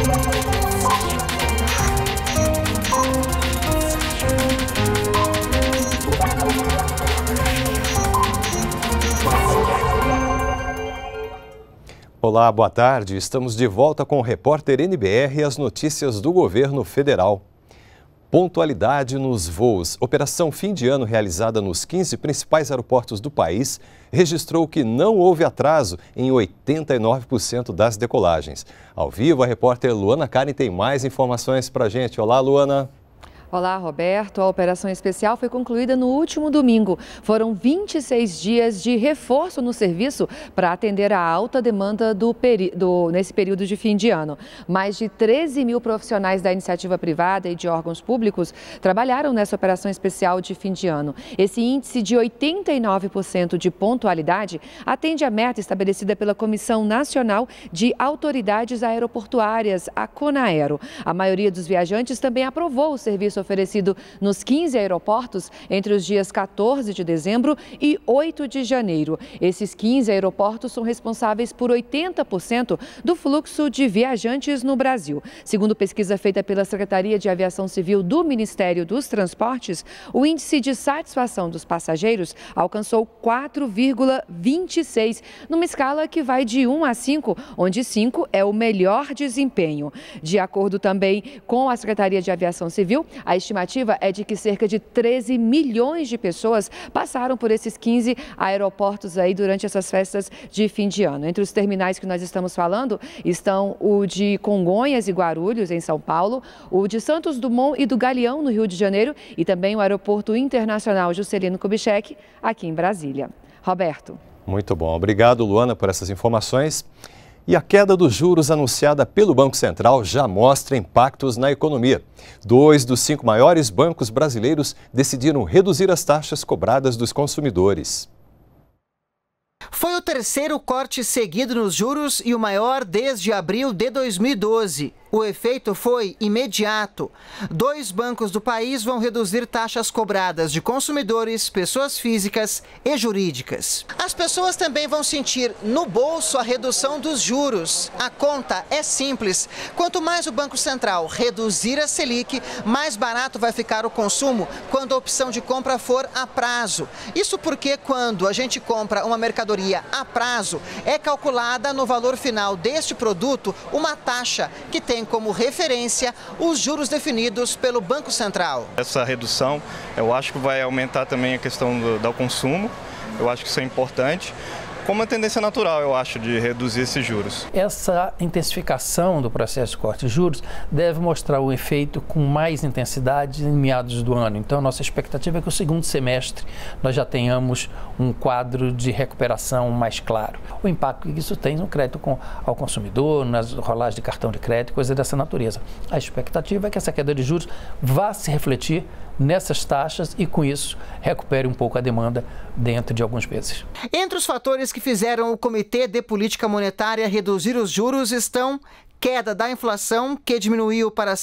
Olá, boa tarde. Estamos de volta com o repórter NBR e as notícias do governo federal. Pontualidade nos voos. Operação fim de ano realizada nos 15 principais aeroportos do país registrou que não houve atraso em 89% das decolagens. Ao vivo, a repórter Luana Karen tem mais informações para a gente. Olá, Luana. Olá, Roberto. A operação especial foi concluída no último domingo. Foram 26 dias de reforço no serviço para atender a alta demanda nesse período de fim de ano. Mais de 13 mil profissionais da iniciativa privada e de órgãos públicos trabalharam nessa operação especial de fim de ano. Esse índice de 89% de pontualidade atende a meta estabelecida pela Comissão Nacional de Autoridades Aeroportuárias, a CONAERO. A maioria dos viajantes também aprovou o serviço oferecido nos 15 aeroportos entre os dias 14 de dezembro e 8 de janeiro. Esses 15 aeroportos são responsáveis por 80% do fluxo de viajantes no Brasil. Segundo pesquisa feita pela Secretaria de Aviação Civil do Ministério dos Transportes, o índice de satisfação dos passageiros alcançou 4,26, numa escala que vai de 1 a 5, onde 5 é o melhor desempenho. De acordo também com a Secretaria de Aviação Civil, a estimativa é de que cerca de 13 milhões de pessoas passaram por esses 15 aeroportos aí durante essas festas de fim de ano. Entre os terminais que nós estamos falando estão o de Congonhas e Guarulhos, em São Paulo, o de Santos Dumont e do Galeão, no Rio de Janeiro, e também o Aeroporto Internacional Juscelino Kubitschek, aqui em Brasília. Roberto. Muito bom. Obrigado, Luana, por essas informações. E a queda dos juros anunciada pelo Banco Central já mostra impactos na economia. 2 dos 5 maiores bancos brasileiros decidiram reduzir as taxas cobradas dos consumidores. Foi o terceiro corte seguido nos juros e o maior desde abril de 2012. O efeito foi imediato. 2 bancos do país vão reduzir taxas cobradas de consumidores, pessoas físicas e jurídicas. As pessoas também vão sentir no bolso a redução dos juros. A conta é simples. Quanto mais o Banco Central reduzir a Selic, mais barato vai ficar o consumo quando a opção de compra for a prazo. Isso porque quando a gente compra uma mercadoria a prazo, é calculada no valor final deste produto uma taxa que tem como referência os juros definidos pelo Banco Central. Essa redução, eu acho que vai aumentar também a questão do consumo, eu acho que isso é importante. Como uma tendência natural, eu acho, de reduzir esses juros. Essa intensificação do processo de corte de juros deve mostrar o efeito com mais intensidade em meados do ano. Então, a nossa expectativa é que o segundo semestre nós já tenhamos um quadro de recuperação mais claro. O impacto que isso tem no crédito ao consumidor, nas rolagens de cartão de crédito, coisa dessa natureza. A expectativa é que essa queda de juros vá se refletir nessas taxas e, com isso, recupere um pouco a demanda dentro de alguns meses. Entre os fatores que fizeram o Comitê de Política Monetária reduzir os juros estão queda da inflação, que diminuiu para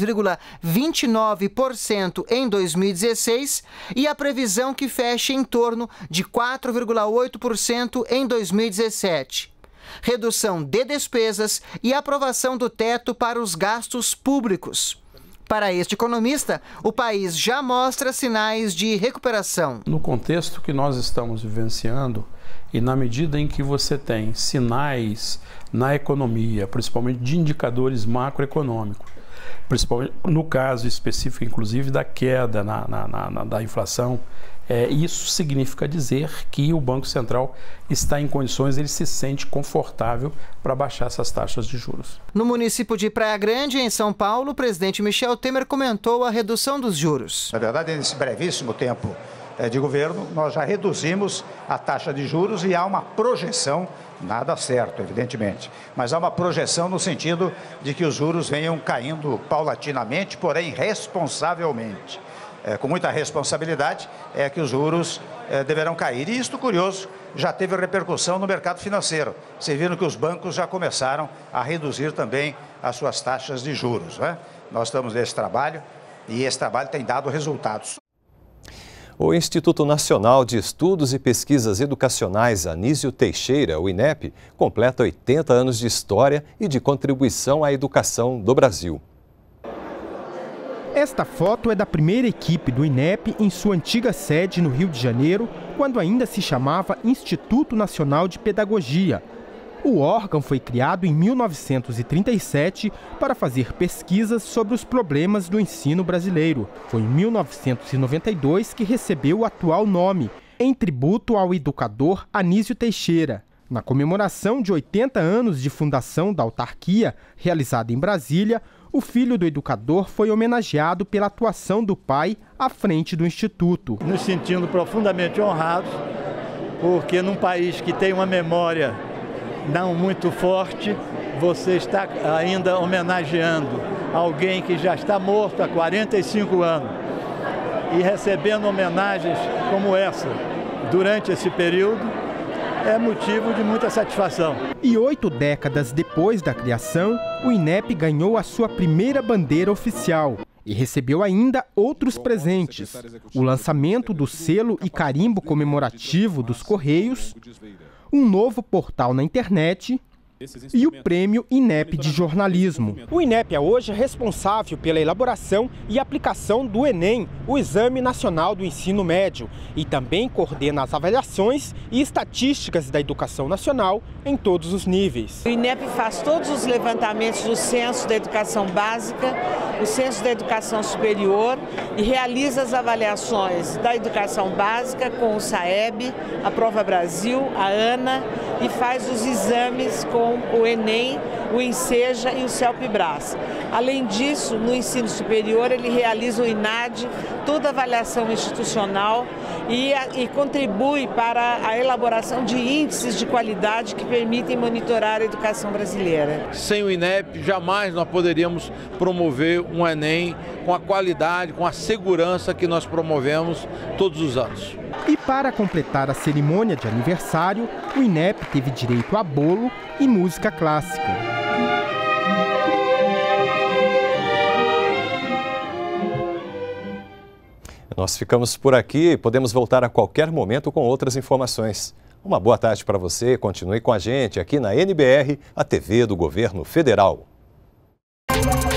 6,29% em 2016, e a previsão que fecha em torno de 4,8% em 2017. Redução de despesas e aprovação do teto para os gastos públicos. Para este economista, o país já mostra sinais de recuperação. No contexto que nós estamos vivenciando e na medida em que você tem sinais na economia, principalmente de indicadores macroeconômicos, principalmente no caso específico, inclusive, da queda da inflação, isso significa dizer que o Banco Central está em condições, ele se sente confortável para baixar essas taxas de juros. No município de Praia Grande, em São Paulo, o presidente Michel Temer comentou a redução dos juros. Na verdade, nesse brevíssimo tempo de governo, nós já reduzimos a taxa de juros e há uma projeção, nada certo, evidentemente, mas há uma projeção no sentido de que os juros venham caindo paulatinamente, porém responsavelmente. Com muita responsabilidade, é que os juros deverão cair. E isto, curioso, já teve repercussão no mercado financeiro. Vocês viram que os bancos já começaram a reduzir também as suas taxas de juros, né? Nós estamos nesse trabalho e esse trabalho tem dado resultados. O Instituto Nacional de Estudos e Pesquisas Educacionais Anísio Teixeira, o INEP, completa 80 anos de história e de contribuição à educação do Brasil. Esta foto é da primeira equipe do INEP em sua antiga sede no Rio de Janeiro, quando ainda se chamava Instituto Nacional de Pedagogia. O órgão foi criado em 1937 para fazer pesquisas sobre os problemas do ensino brasileiro. Foi em 1992 que recebeu o atual nome, em tributo ao educador Anísio Teixeira. Na comemoração de 80 anos de fundação da autarquia, realizada em Brasília, o filho do educador foi homenageado pela atuação do pai à frente do Instituto. Nos sentindo profundamente honrados, porque num país que tem uma memória não muito forte, você está ainda homenageando alguém que já está morto há 45 anos e recebendo homenagens como essa durante esse período é motivo de muita satisfação. E 8 décadas depois da criação, o INEP ganhou a sua primeira bandeira oficial e recebeu ainda outros presentes: o lançamento do selo e carimbo comemorativo dos Correios, um novo portal na internet e o Prêmio INEP de Jornalismo. O INEP é hoje responsável pela elaboração e aplicação do Enem, o Exame Nacional do Ensino Médio, e também coordena as avaliações e estatísticas da educação nacional em todos os níveis. O INEP faz todos os levantamentos do censo da educação básica, o censo da educação superior e realiza as avaliações da educação básica com o SAEB, a Prova Brasil, a ANA, e faz os exames com o Enem, o Enseja e o CELPE-Brás. Além disso, no ensino superior, ele realiza o INAD, toda a avaliação institucional e contribui para a elaboração de índices de qualidade que permitem monitorar a educação brasileira. Sem o INEP, jamais nós poderíamos promover um Enem com a qualidade, com a segurança que nós promovemos todos os anos. E para completar a cerimônia de aniversário, o INEP teve direito a bolo e música clássica. Nós ficamos por aqui e podemos voltar a qualquer momento com outras informações. Uma boa tarde para você, continue com a gente aqui na NBR, a TV do Governo Federal.